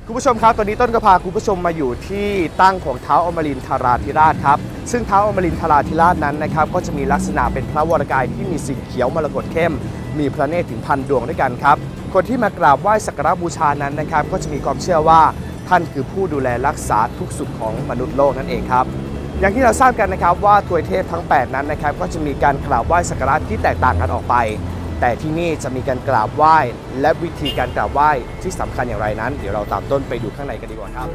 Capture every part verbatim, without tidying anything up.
คุณผู้ชมครับตอนนี้ต้นก็พาคุณผู้ชมมาอยู่ที่ตั้งของท้าวอมรินทราธิราชครับซึ่งท้าวอมรินทราธิราชนั้นนะครับก็จะมีลักษณะเป็นพระวรกายที่มีสีเขียวมรกตเข้มมีพระเนตรถึงพันดวงด้วยกันครับคนที่มากราบไหว้สักการะบูชานั้นนะครับก็จะมีความเชื่อว่าท่านคือผู้ดูแลรักษาทุกสุขของมนุษย์โลกนั่นเองครับอย่างที่เราทราบกันนะครับว่าทวยเทพทั้งแปดนั้นนะครับก็จะมีการกราบไหว้สักการะที่แตกต่างกันออกไปแต่ที่นี่จะมีการกราบไหว้และวิธีการกราบไหว้ที่สำคัญอย่างไรนั้นเดี๋ยวเราตามต้นไปดูข้างในกันดีกว่าครับ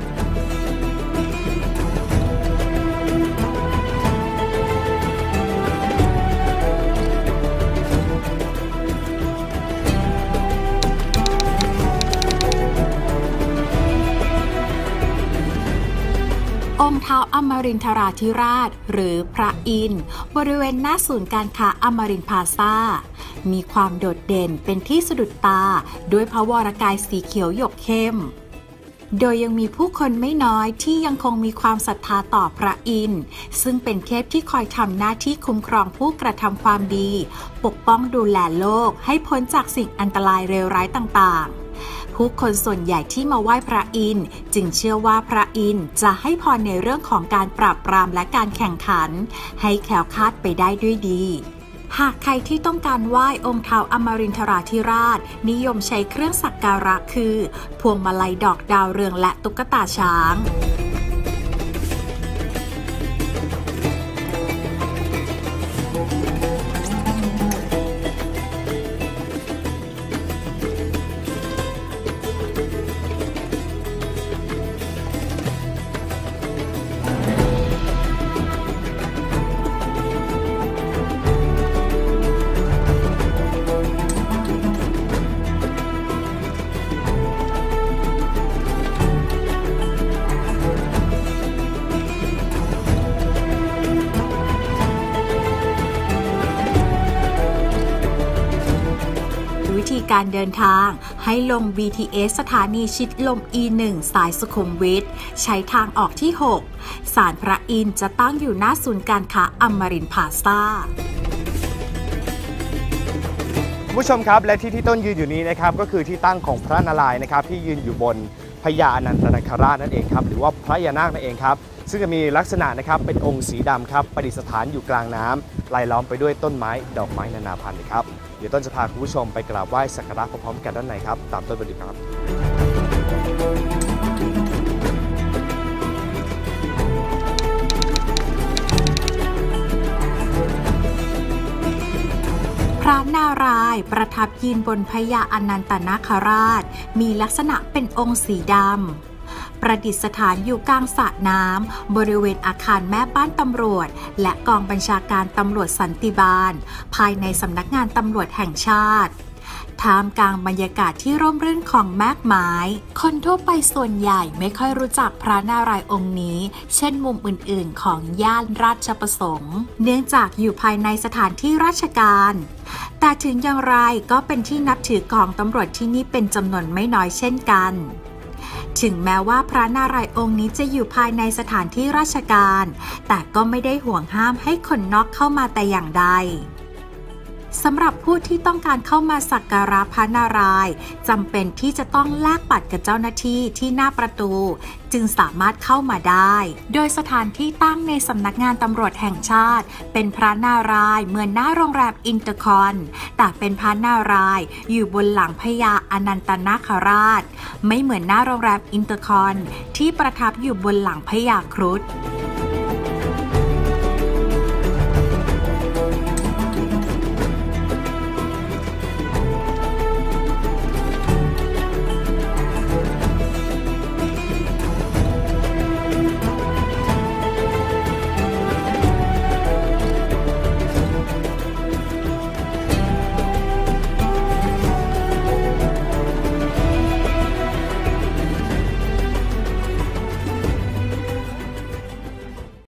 องค์ท้าวอมรินทราธิราชหรือพระอินทร์บริเวณหน้าศูนย์การค้าอมรินทร์พลาซ่ามีความโดดเด่นเป็นที่สะดุดตาด้วยพระวรกายสีเขียวหยกเข้มโดยยังมีผู้คนไม่น้อยที่ยังคงมีความศรัทธาต่อพระอินทร์ซึ่งเป็นเทพที่คอยทำหน้าที่คุ้มครองผู้กระทำความดีปกป้องดูแลโลกให้พ้นจากสิ่งอันตรายเลวร้ายต่างๆผู้คนส่วนใหญ่ที่มาไหว้พระอินทร์จึงเชื่อว่าพระอินทร์จะให้พรในเรื่องของการปราบปรามและการแข่งขันให้แคล้วคลาดไปได้ด้วยดีหากใครที่ต้องการไหว้องค์ท้าวอมรินทราธิราชนิยมใช้เครื่องสักการะคือพวงมาลัยดอกดาวเรืองและตุ๊กตาช้างวิธีการเดินทางให้ลง บี ที เอส สถานีชิดลม อี หนึ่ง สายสุขุมวิทใช้ทางออกที่ หก ศาลพระอินทร์จะตั้งอยู่หน้าศูนย์การค้าอมรินทร์พลาซ่าคุณผู้ชมครับและที่ที่ต้นยืนอยู่นี้นะครับก็คือที่ตั้งของพระนารายณ์นะครับที่ยืนอยู่บนพญาอนันตนาคราชนั่นเองครับหรือว่าพระยานาคนั่นเองครับซึ่งจะมีลักษณะนะครับเป็นองค์สีดำครับประดิษฐานอยู่กลางน้ำรายล้อมไปด้วยต้นไม้ดอกไม้นานาพันธุ์เลยครับเดี๋ยวต้นจะพาคุณผู้ชมไปกราบไหว้สักการะพร้อมๆกันด้านในครับตามต้นไปดูครับพระนารายณ์ประทับยืนบนพญาอนันตนาคราชมีลักษณะเป็นองค์สีดำประดิษฐานอยู่กลางสระน้ำบริเวณอาคารแม่บ้านตำรวจและกองบัญชาการตำรวจสันติบาลภายในสำนักงานตำรวจแห่งชาติท่ามกลางบรรยากาศที่ร่มรื่นของแมกไม้คนทั่วไปส่วนใหญ่ไม่ค่อยรู้จักพระนารายณ์องค์นี้เช่นมุมอื่นๆของย่านราชประสงค์เนื่องจากอยู่ภายในสถานที่ราชการแต่ถึงอย่างไรก็เป็นที่นับถือของตำรวจที่นี่เป็นจำนวนไม่น้อยเช่นกันถึงแม้ว่าพระนารายณ์องค์นี้จะอยู่ภายในสถานที่ราชการแต่ก็ไม่ได้ห่วงห้ามให้คนนอกเข้ามาแต่อย่างใดสำหรับผู้ที่ต้องการเข้ามาสักการะพระนารายณ์จำเป็นที่จะต้องแลกบัตรกับเจ้าหน้าที่ที่หน้าประตูจึงสามารถเข้ามาได้โดยสถานที่ตั้งในสำนักงานตำรวจแห่งชาติเป็นพระนารายณ์เหมือนหน้าโรงแรมอินเตอร์คอนแต่เป็นพระนารายณ์อยู่บนหลังพญาอนันตนาคราชไม่เหมือนหน้าโรงแรมอินเตอร์คอนที่ประทับอยู่บนหลังพญาครุฑ